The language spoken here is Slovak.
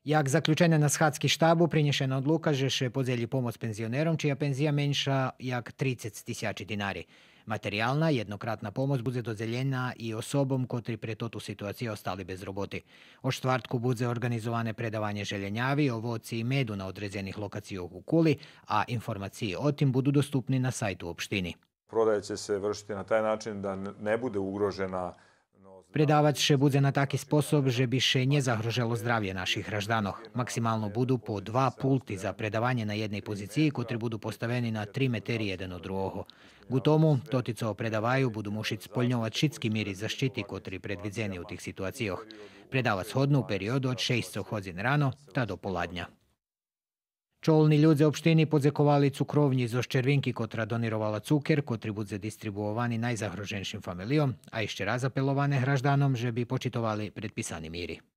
Jak zaključene na schadzki štabu, prinješena odluka, že še podzelji pomoc penzionerom, čija penzija menša jak 30 tisuća dinari. Materialna, jednokratna pomoc bude dodzeljena i osobom, kotri pre totu situaciju ostali bez roboti. O štvrtku bude organizovane predavanje željenjavi, ovoci i medu na određenih lokacijah u Kuli, a informacije o tim budu dostupni na sajtu opštini. Prodaja će se vršiti na taj način da ne bude ugrožena. Predavac še bude na taki sposob, že bi še nje zagroželo zdravje naših raždanoh. Maksimalno budu po 2 pulti za predavanje na jednej poziciji, kotri budu postaveni na 3 meteri jedan od drugoho. U tomu, totico predavaju budu mušit spoljňovat šitski miri zaštiti, kotri predvidzeni u tih situacijoh. Predavac hodnu u periodu od 6 hodin rano, ta do poladnja. Čolni ľudze opštini podzekovali cukrovnji zo Ščervinki, kotra donirovala cuker, kotri budze distribuovani najzagroženšim familijom, a ešte raz apelovane hraždanom, že bi počitovali predpisani miri.